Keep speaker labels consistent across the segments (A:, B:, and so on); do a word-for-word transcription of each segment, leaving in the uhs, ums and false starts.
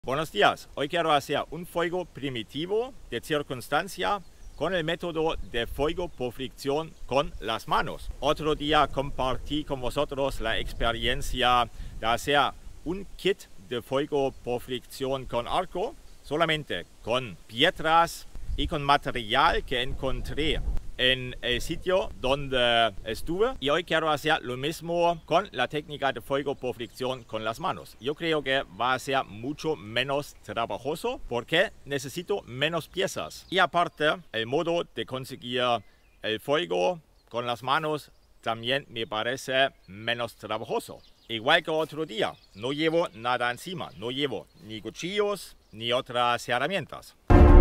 A: Buenos días, hoy quiero hacer un fuego primitivo de circunstancia con el método de fuego por fricción con las manos. Otro día compartí con vosotros la experiencia de hacer un kit de fuego por fricción con arco, solamente con piedras y con material que encontré en el sitio donde estuve, y hoy quiero hacer lo mismo con la técnica de fuego por fricción con las manos. Yo creo que va a ser mucho menos trabajoso porque necesito menos piezas, y aparte el modo de conseguir el fuego con las manos también me parece menos trabajoso. Igual que otro día, no llevo nada encima, no llevo ni cuchillos ni otras herramientas.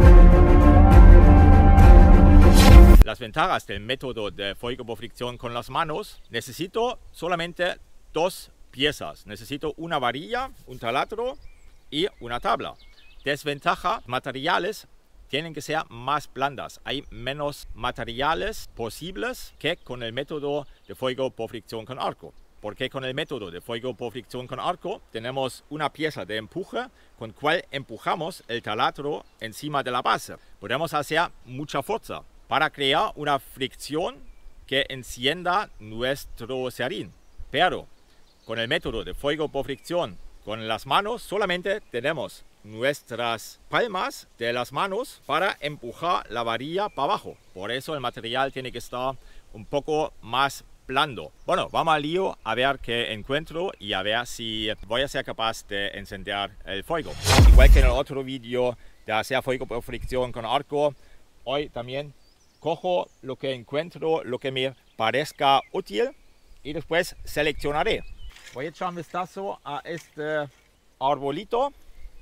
A: Las ventajas del método de fuego por fricción con las manos: necesito solamente dos piezas. Necesito una varilla, un taladro y una tabla. Desventaja: materiales tienen que ser más blandas. Hay menos materiales posibles que con el método de fuego por fricción con arco. Porque con el método de fuego por fricción con arco tenemos una pieza de empuje con cual empujamos el taladro encima de la base. Podemos hacer mucha fuerza para crear una fricción que encienda nuestro serrín. Pero con el método de fuego por fricción con las manos solamente tenemos nuestras palmas de las manos para empujar la varilla para abajo. Por eso el material tiene que estar un poco más blando. Bueno, vamos al lío a ver qué encuentro y a ver si voy a ser capaz de encender el fuego. Igual que en el otro vídeo de hacer fuego por fricción con arco, hoy también cojo lo que encuentro, lo que me parezca útil, y después seleccionaré. Voy a echar un vistazo a este arbolito.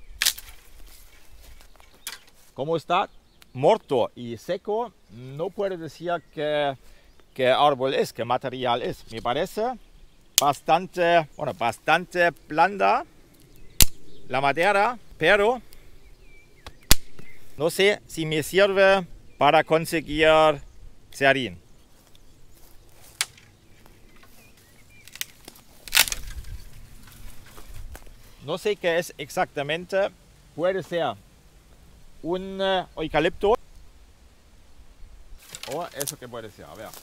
A: Como está muerto y seco, no puedo decir que, qué árbol es, qué material es. Me parece bastante, bueno, bastante blanda la madera, pero no sé si me sirve para conseguir serrín. No sé qué es exactamente. Puede ser un uh, eucalipto o eso que puede ser. A ver.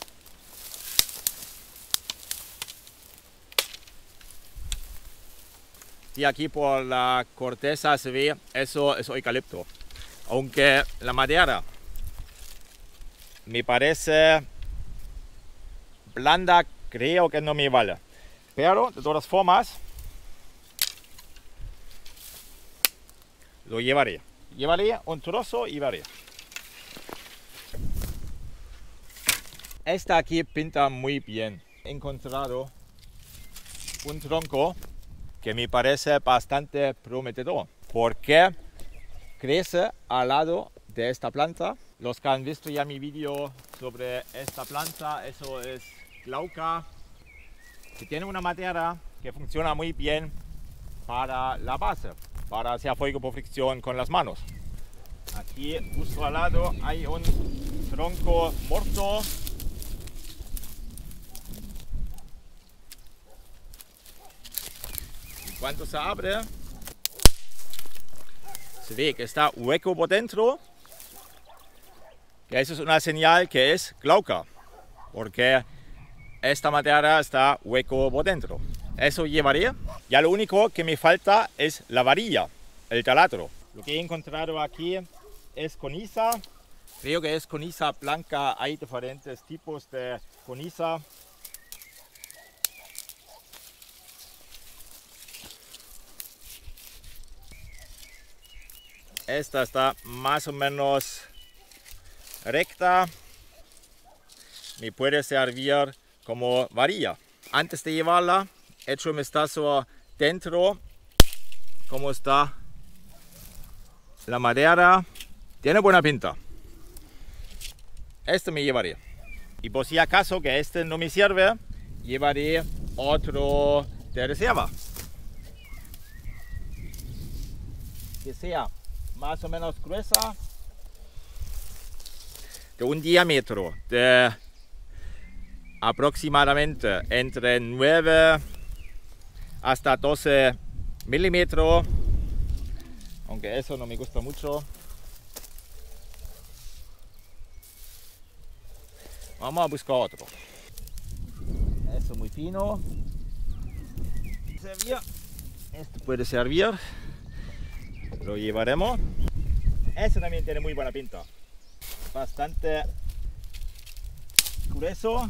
A: Y aquí por la corteza se ve, eso es eucalipto. Aunque la madera me parece blanda, creo que no me vale. Pero de todas formas lo llevaré. Llevaré un trozo y veré. Esta aquí pinta muy bien. He encontrado un tronco que me parece bastante prometedor, porque crece al lado de esta planta. Los que han visto ya mi vídeo sobre esta planta, eso es glauca, que tiene una madera que funciona muy bien para la base, para hacer fuego por fricción con las manos. Aquí justo al lado hay un tronco muerto. En cuanto se abre, se ve que está hueco por dentro. Que eso es una señal que es glauca, porque esta madera está hueco por dentro. Eso llevaré. Ya lo único que me falta es la varilla, el taladro. Lo que he encontrado aquí es coniza. Creo que es coniza blanca. Hay diferentes tipos de coniza. Esta está más o menos recta. Me puede servir como varilla. Antes de llevarla, echo un vistazo dentro cómo está la madera. Tiene buena pinta. Este me llevaré. Y por si acaso que este no me sirve, llevaré otro de reserva, que sea más o menos gruesa, de un diámetro de aproximadamente entre nueve hasta doce milímetros, porque eso no me gusta mucho. Vamos a buscar otro. Eso muy fino. Servir. Esto puede servir. Lo llevaremos. Eso también tiene muy buena pinta. Bastante grueso.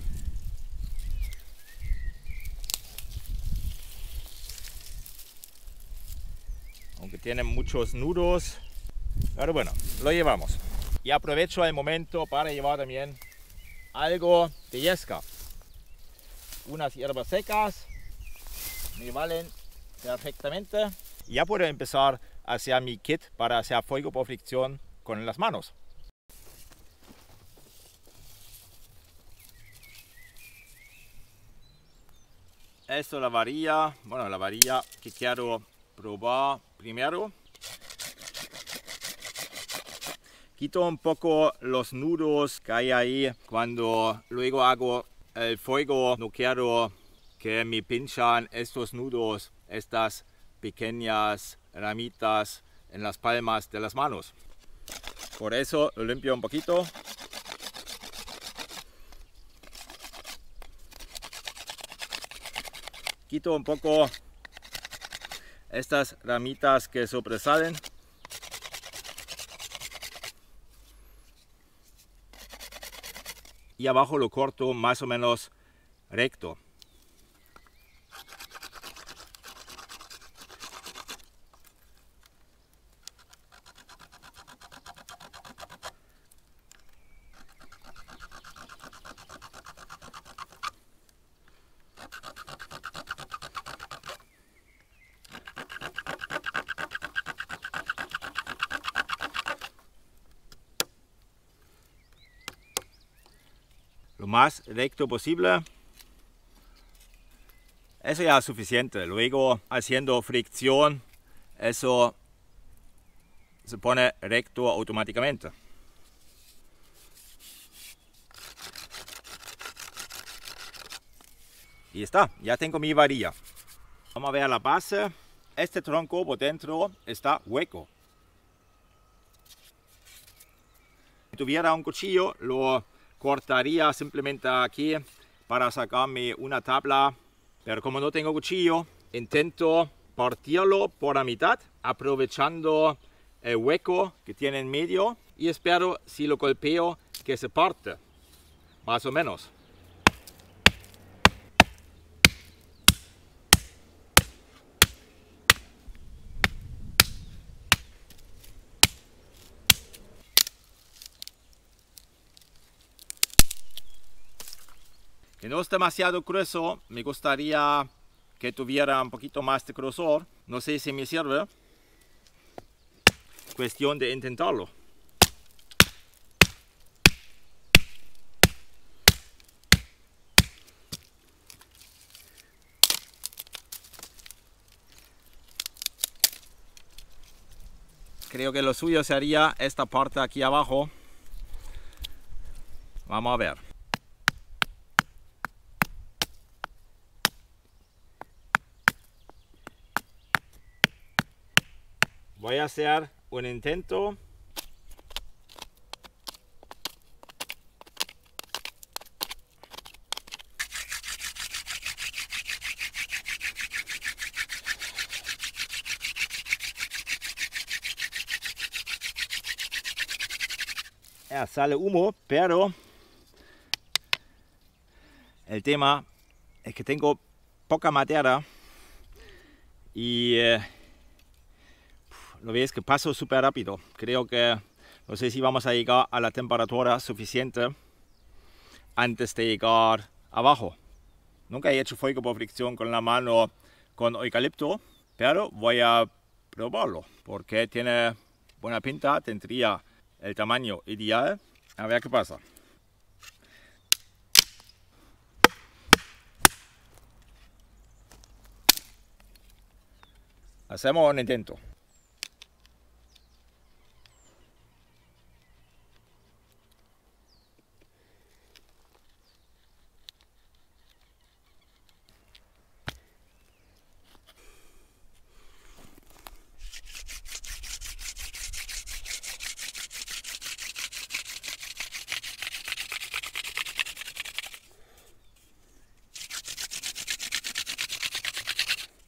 A: Aunque tiene muchos nudos. Pero bueno, lo llevamos. Y aprovecho el momento para llevar también algo de yesca. Unas hierbas secas me valen perfectamente. Ya puedo empezar a hacer mi kit para hacer fuego por fricción con las manos. Esto es la varilla, bueno, la varilla que quiero probar primero. Quito un poco los nudos que hay ahí. Cuando luego hago el fuego, no quiero que me pinchan estos nudos, estas pequeñas ramitas en las palmas de las manos. Por eso lo limpio un poquito. Quito un poco estas ramitas que sobresalen. Y abajo lo corto más o menos recto. Lo más recto posible. Eso ya es suficiente. Luego, haciendo fricción, eso se pone recto automáticamente. Y está, ya tengo mi varilla. Vamos a ver la base. Este tronco por dentro está hueco. Si tuviera un cuchillo, lo cortaría simplemente aquí para sacarme una tabla, pero como no tengo cuchillo, intento partirlo por la mitad, aprovechando el hueco que tiene en medio, y espero, si lo golpeo, que se parte, más o menos. Que no es demasiado grueso, me gustaría que tuviera un poquito más de grosor. No sé si me sirve. Cuestión de intentarlo. Creo que lo suyo sería esta parte aquí abajo. Vamos a ver. Voy a hacer un intento. Ya sale humo, pero el tema es que tengo poca madera y eh, lo veis que paso súper rápido. Creo que no sé si vamos a llegar a la temperatura suficiente antes de llegar abajo. Nunca he hecho fuego por fricción con la mano con eucalipto, pero voy a probarlo porque tiene buena pinta, tendría el tamaño ideal. A ver qué pasa. Hacemos un intento.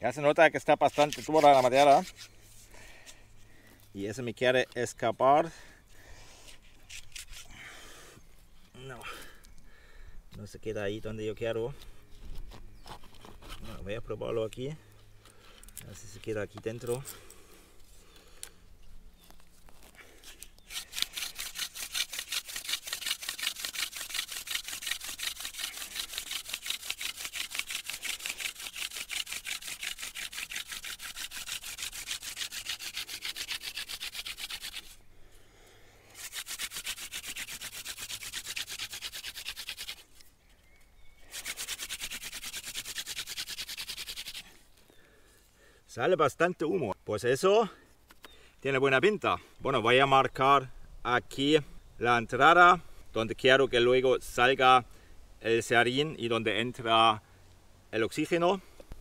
A: Ya se nota que está bastante dura la madera. Y eso me quiere escapar. No, no se queda ahí donde yo quiero. No, voy a probarlo aquí. A ver si se queda aquí dentro. Sale bastante humo, pues eso tiene buena pinta. Bueno, voy a marcar aquí la entrada donde quiero que luego salga el cearín y donde entra el oxígeno.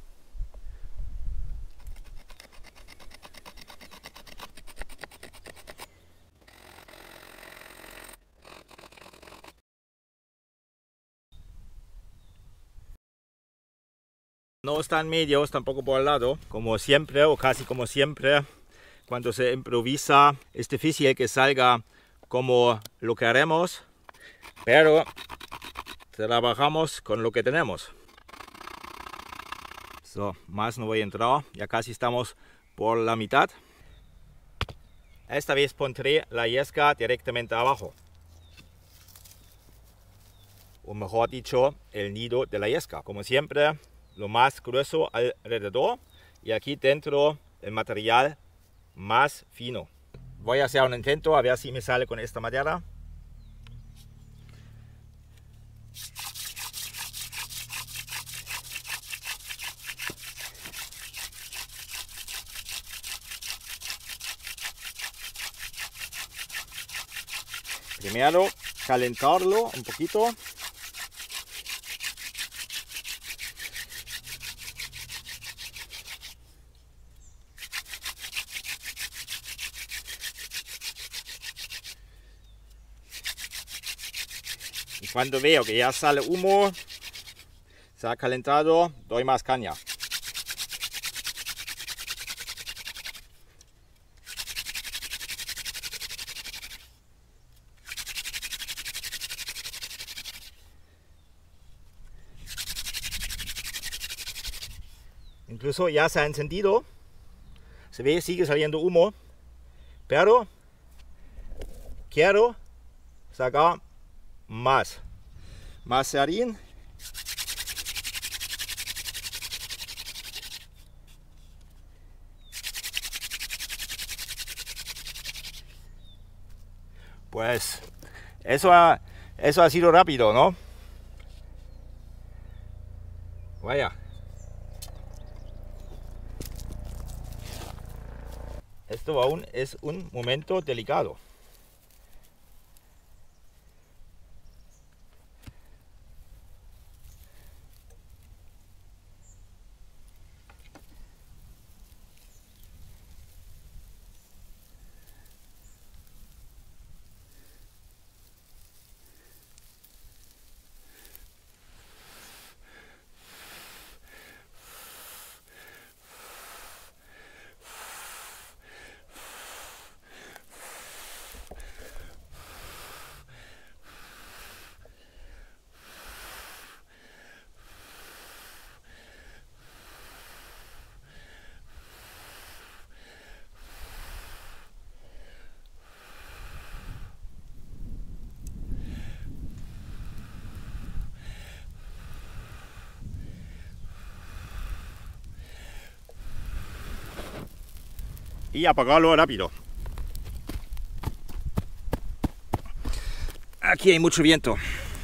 A: No están medios, tampoco por el lado. Como siempre, o casi como siempre, cuando se improvisa, es difícil que salga como lo queremos, pero trabajamos con lo que tenemos. So, más no voy a entrar, ya casi estamos por la mitad. Esta vez pondré la yesca directamente abajo. O mejor dicho, el nido de la yesca. Como siempre, lo más grueso alrededor y aquí dentro el material más fino. Voy a hacer un intento a ver si me sale con esta madera. Primero calentarlo un poquito. Y cuando veo que ya sale humo, se ha calentado, doy más caña. Incluso ya se ha encendido, se ve, sigue saliendo humo, pero quiero sacar más, más cearín. Pues eso ha, eso ha sido rápido, ¿no? Vaya. Esto aún es un momento delicado. Y apagarlo rápido. Aquí hay mucho viento.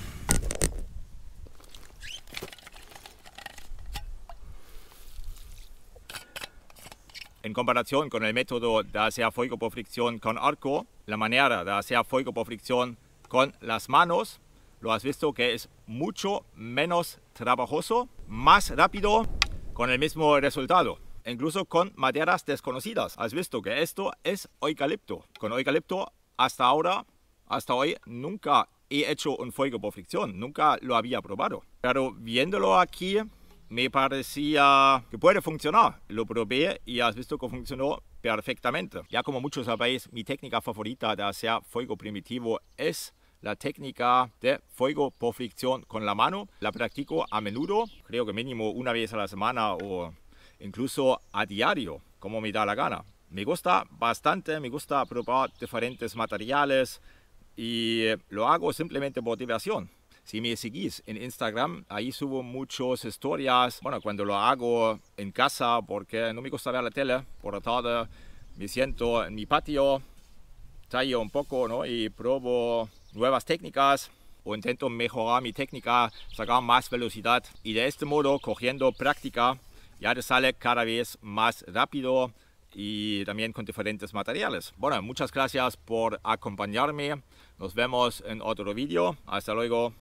A: En comparación con el método de hacer fuego por fricción con arco, la manera de hacer fuego por fricción con las manos, lo has visto que es mucho menos trabajoso, más rápido, con el mismo resultado. Incluso con maderas desconocidas. Has visto que esto es eucalipto. Con eucalipto hasta ahora, hasta hoy, nunca he hecho un fuego por fricción. Nunca lo había probado. Pero viéndolo aquí, me parecía que puede funcionar. Lo probé y has visto que funcionó perfectamente. Ya como muchos sabéis, mi técnica favorita de hacer fuego primitivo es la técnica de fuego por fricción con la mano. La practico a menudo, creo que mínimo una vez a la semana o incluso a diario, como me da la gana. Me gusta bastante, me gusta probar diferentes materiales y lo hago simplemente por diversión. Si me seguís en Instagram, ahí subo muchas historias. Bueno, cuando lo hago en casa, porque no me gusta ver la tele por la tarde, me siento en mi patio, tallo un poco, ¿no? Y pruebo nuevas técnicas o intento mejorar mi técnica, sacar más velocidad. Y de este modo, cogiendo práctica, ya te sale cada vez más rápido y también con diferentes materiales. Bueno, muchas gracias por acompañarme. Nos vemos en otro vídeo. Hasta luego.